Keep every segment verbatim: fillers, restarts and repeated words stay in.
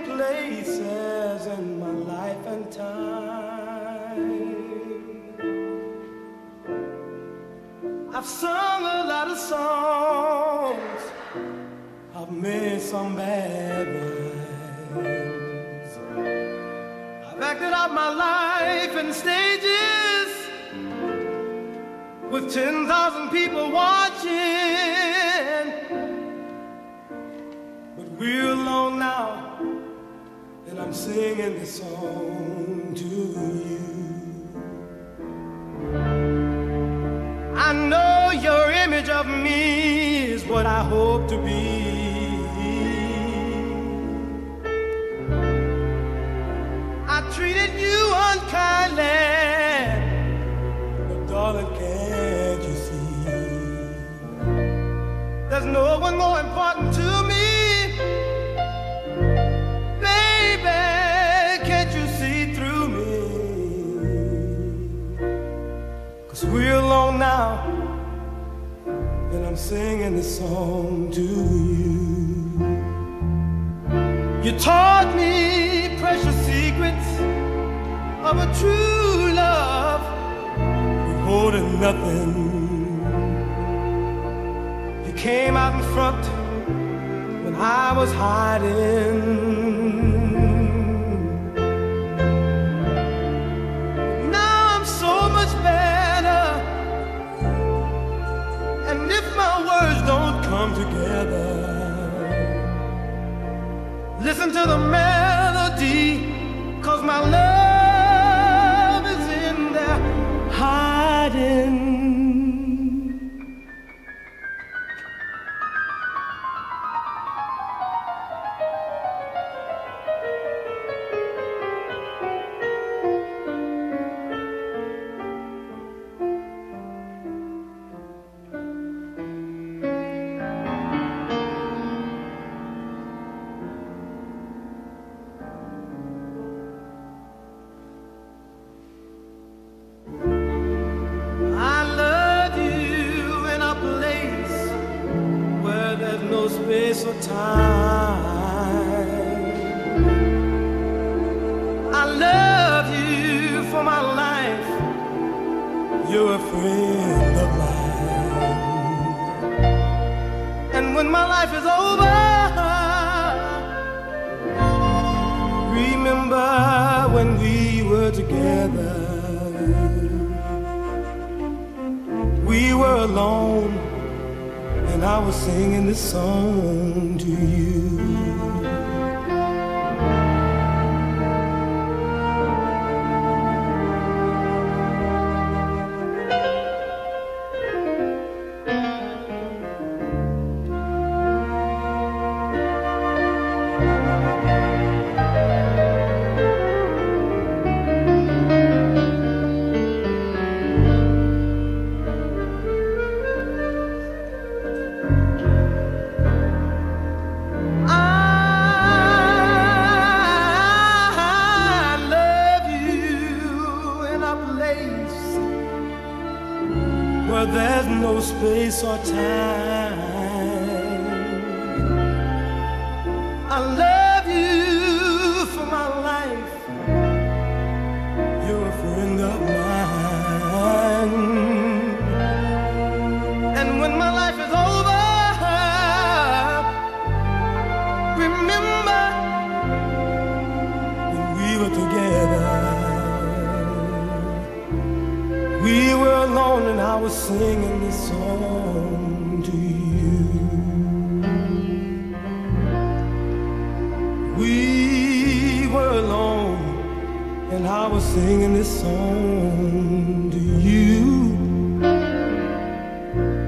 places in my life and time. I've sung a lot of songs, I've made some bad rhymes, I've acted out my life in stages with ten thousand people watching. But we're alone now, and I'm singing this song to you. I know your image of me is what I hope to be. I treated you unkindly, but darling, can't you see? There's no one more important to me. Baby, can't you see through me? 'Cause we're alone now, and I'm singing this song to you. You taught me precious secrets of a true love, holding nothing. You came out in front when I was hiding. Now I'm so much better, and if my words don't come together, listen to the melody, 'cause my love is in there hiding. No space or time. I love you for my life. You're a friend of mine. And when my life is over, remember when we were together. We were alone, and I was singing this song to you. Where there's no space or time. I love you for my life. You're a friend of mine. And when my life is over, remember when we were together. We were alone, and I was singing this song to you. We were alone, and I was singing this song to you.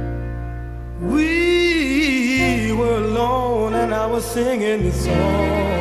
We were alone, and I was singing this song.